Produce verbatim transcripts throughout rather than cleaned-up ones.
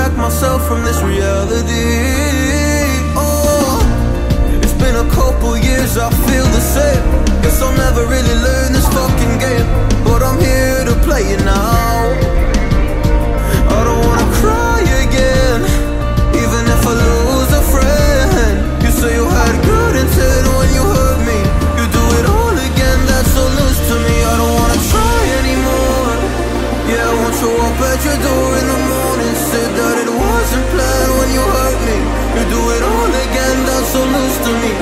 distract myself from this reality. Oh, it's been a couple years, I feel the same. Guess I'll never really learn this fucking game, but I'm here to play it now. I don't wanna cry again, even if I lose a friend. You say you had good intent when you hurt me. You do it all again, that's so loose to me. I don't wanna try anymore. Yeah, I won't show up at your door in the morning. Said that it wasn't planned when you hurt me. You do it all again, that's so loose to me.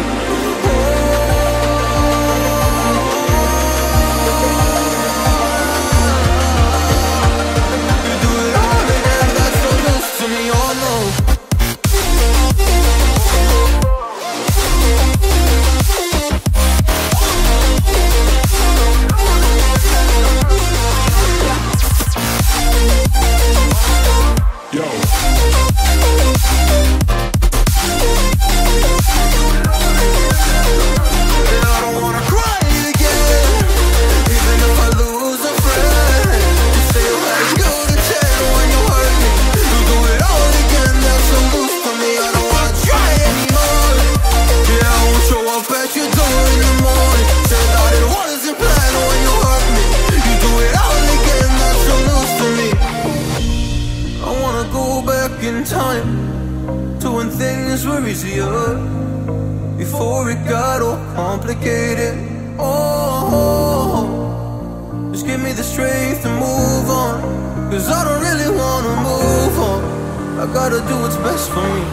Before it got all complicated. Oh, just give me the strength to move on, cause I don't really wanna move on. I gotta do what's best for me.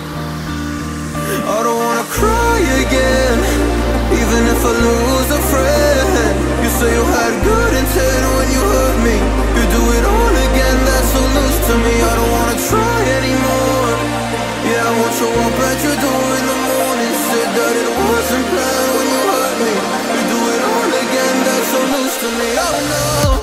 I don't wanna cry again, even if I lose a friend. You say you had good intent when you hurt me. You do it all again, that's so loose to me. I don't wanna try anymore. Yeah, I won't show up at your door in the morning. Said that it wasn't planned when you hurt me. You do it all again, that's so loose to me. I don't know.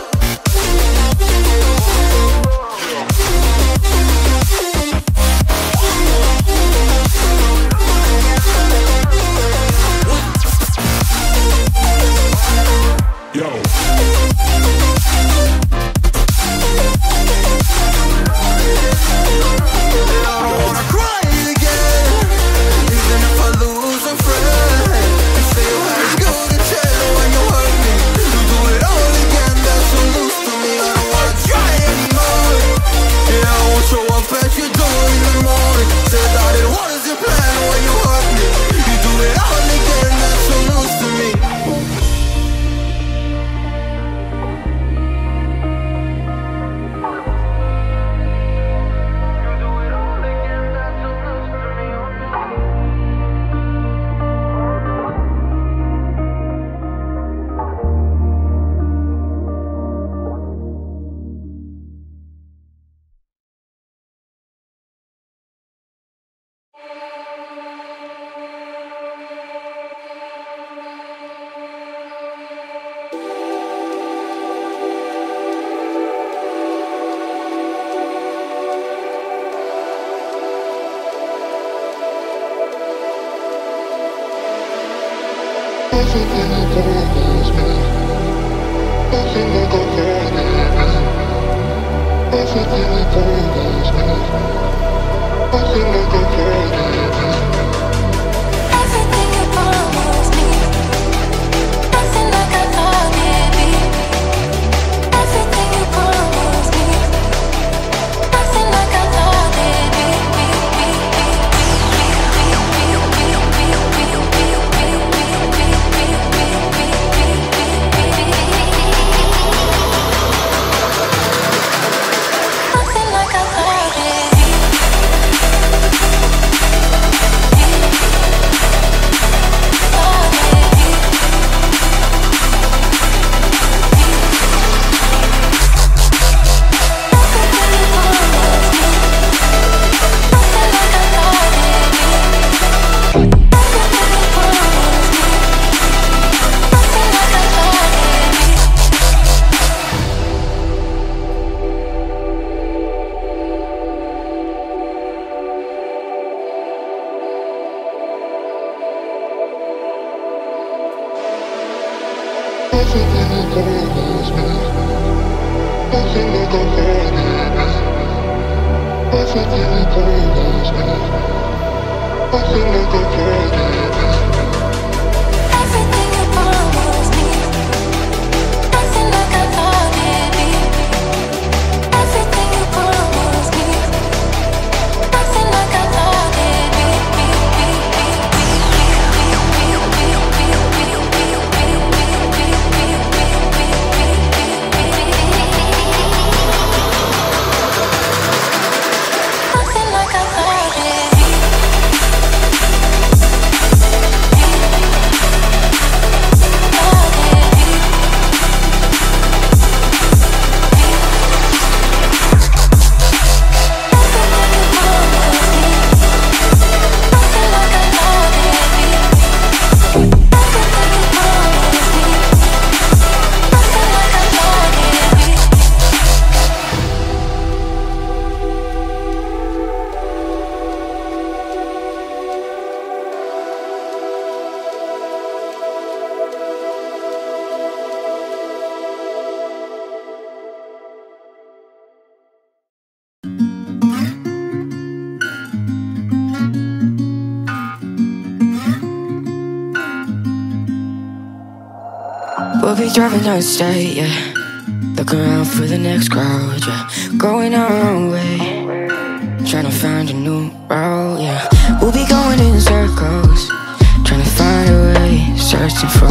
We'll be driving down the state, yeah, looking around for the next crowd, yeah, going our own way, trying to find a new route, yeah. We'll be going in circles, trying to find a way, searching for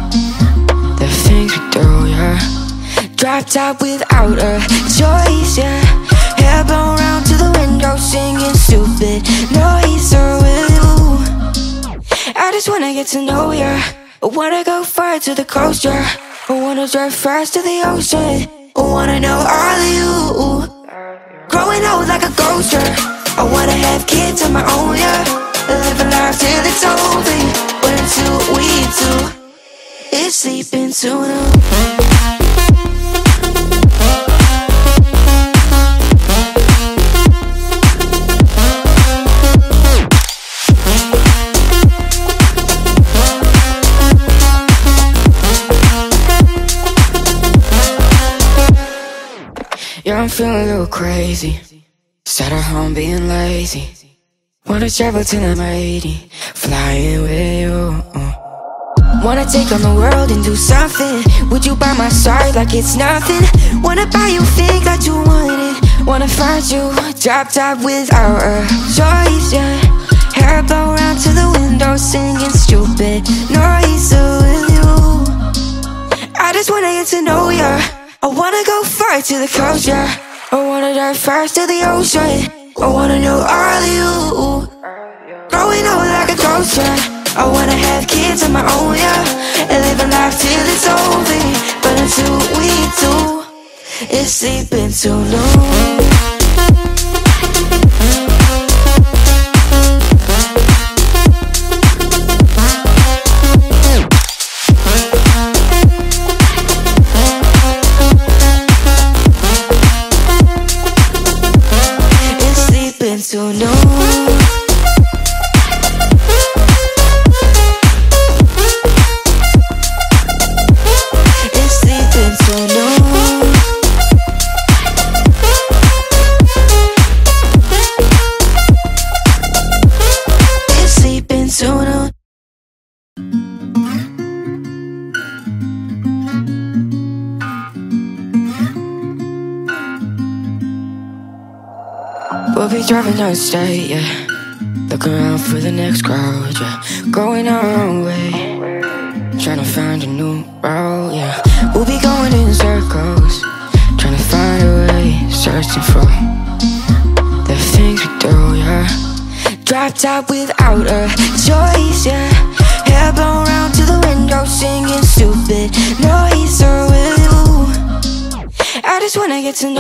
the things we do, yeah. Drop top without a choice, yeah. Hair blown round to the window, singing stupid noise. Or will you? I just wanna get to know ya. I wanna go far to the coast, yeah. I wanna drive fast to the ocean. I wanna know all of you. Growing old like a ghost, yeah. I wanna have kids of my own, yeah. Live a life till it's over. But until we do, it's sleeping sooner. Yeah, I'm feeling a little crazy. Sat at home being lazy. Wanna travel till I'm eighty, flying with you. uh. Wanna take on the world and do something. Would you by my side like it's nothing? Wanna buy you things that you wanted. Wanna find you, drop top without a choice, yeah. Hair blow round to the window, singing stupid noise. So with you, I just wanna get to know ya. I wanna go far to the coast, yeah. I wanna dive fast to the ocean. I wanna know all of you. Growing old like a ghost, yeah. I wanna have kids of my own, yeah. And live a life till it's over. But until we do, it's sleeping too long. So no, it's sleeping so long. It's sleeping so long. We'll be driving down the state, yeah, looking around for the next crowd, yeah, going our own way, trying to find a new route, yeah. We'll be going in circles, trying to find a way, searching for the things we do, yeah. Drop top without a choice, yeah. Hair blown round to the window, singing stupid noise. Or will you? I just wanna get to know